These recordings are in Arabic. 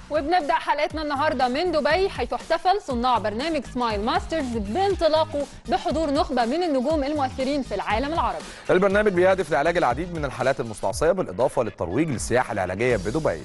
وبنبدأ حلقتنا النهاردة من دبي، حيث احتفل صناع برنامج سمايل ماسترز بانطلاقه بحضور نخبة من النجوم المؤثرين في العالم العربي. البرنامج بيهدف لعلاج العديد من الحالات المستعصية بالإضافة للترويج للسياحة العلاجية بدبي.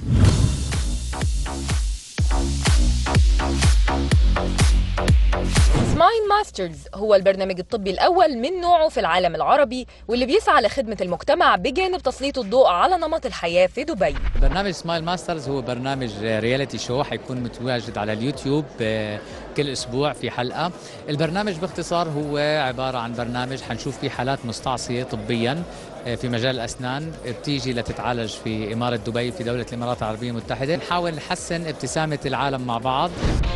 سمايل ماسترز هو البرنامج الطبي الأول من نوعه في العالم العربي، واللي بيسعى لخدمة المجتمع بجانب تسليط الضوء على نمط الحياة في دبي. برنامج سمايل ماسترز هو برنامج رياليتي شو حيكون متواجد على اليوتيوب كل أسبوع في حلقة. البرنامج باختصار هو عبارة عن برنامج حنشوف فيه حالات مستعصية طبياً في مجال الأسنان بتيجي لتتعالج في إمارة دبي في دولة الإمارات العربية المتحدة. نحاول نحسن ابتسامة العالم مع بعض.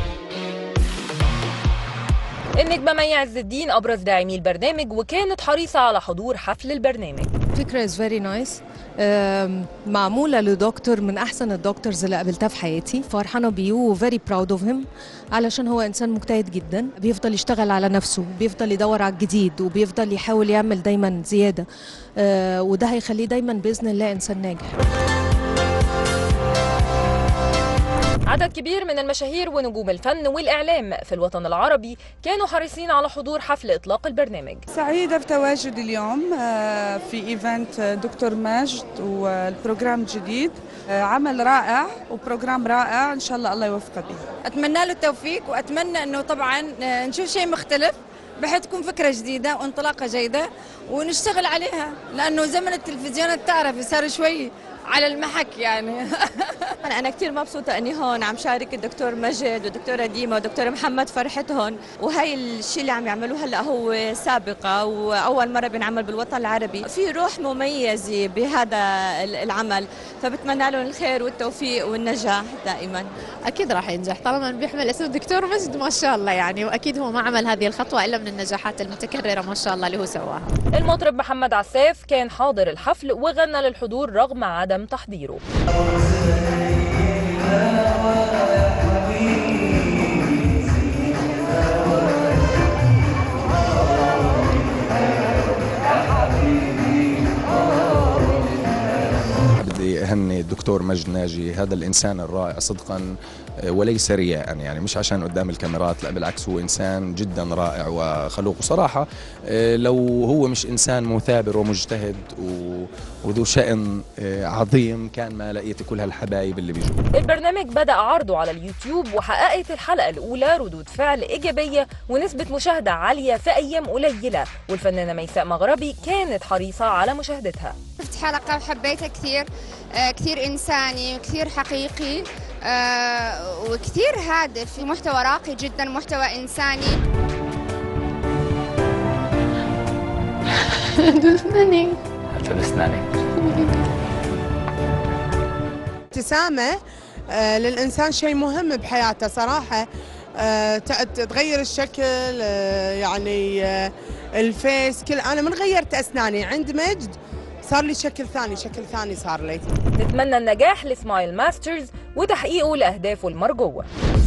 النجمة مي عز الدين أبرز داعمي البرنامج، وكانت حريصة على حضور حفل البرنامج. فكرة is very nice. معمولة لدكتور من أحسن الدكتورز اللي قابلتها في حياتي. فرحانة بيه و very proud of him، علشان هو إنسان مجتهد جدا، بيفضل يشتغل على نفسه، بيفضل يدور على الجديد، وبيفضل يحاول يعمل دايما زيادة، وده هيخليه دايما بإذن الله إنسان ناجح. عدد كبير من المشاهير ونجوم الفن والإعلام في الوطن العربي كانوا حريصين على حضور حفل إطلاق البرنامج. سعيدة بتواجدي اليوم في إيفنت دكتور ماجد والبروجرام الجديد. عمل رائع وبروجرام رائع، إن شاء الله الله يوفقه به. أتمنى له التوفيق، وأتمنى أنه طبعا نشوف شيء مختلف بحيث تكون فكرة جديدة وانطلاقة جيدة ونشتغل عليها، لأنه زمن التلفزيونات تعرف صار شوي على المحك يعني. أنا كثير مبسوطة أني هون عم شارك الدكتور مجد والدكتورة ديما والدكتور محمد فرحتهم، وهي الشيء اللي عم يعملوه هلا هو سابقة وأول مرة بنعمل بالوطن العربي. في روح مميزة بهذا العمل، فبتمنى لهم الخير والتوفيق والنجاح دائما. أكيد راح ينجح طالما بيحمل اسم الدكتور مجد ما شاء الله يعني، وأكيد هو ما عمل هذه الخطوة إلا من النجاحات المتكررة ما شاء الله اللي هو سواها. المطرب محمد عساف كان حاضر الحفل وغنى للحضور رغم عدم تحضيره. بدي أهني الدكتور مجد ناجي، هذا الإنسان الرائع صدقا وليس رياء، يعني مش عشان قدام الكاميرات، لا بالعكس هو إنسان جدا رائع وخلوق. وصراحة لو هو مش إنسان مثابر ومجتهد وذو شأن عظيم كان ما لقيت كل هالحبايب اللي بيجوا. البرنامج بدأ عرضه على اليوتيوب، وحققت الحلقة الأولى ردود فعل إيجابية ونسبة مشاهدة عالية في أيام قليلة، والفنانة ميساء مغربي كانت حريصة على مشاهدتها. شفت حلقة وحبيتها كثير، كثير إنساني وكثير حقيقي، وكثير هادف، محتوى راقي جدا، محتوى إنساني. أسناني ابتسامة للإنسان شيء مهم بحياته صراحة. تغير الشكل، يعني الفيس كل. أنا من غيرت أسناني عند مجد صار لي شكل ثاني صار لي. نتمنى النجاح لسمايل ماسترز وتحقيقه لأهدافه المرجوة.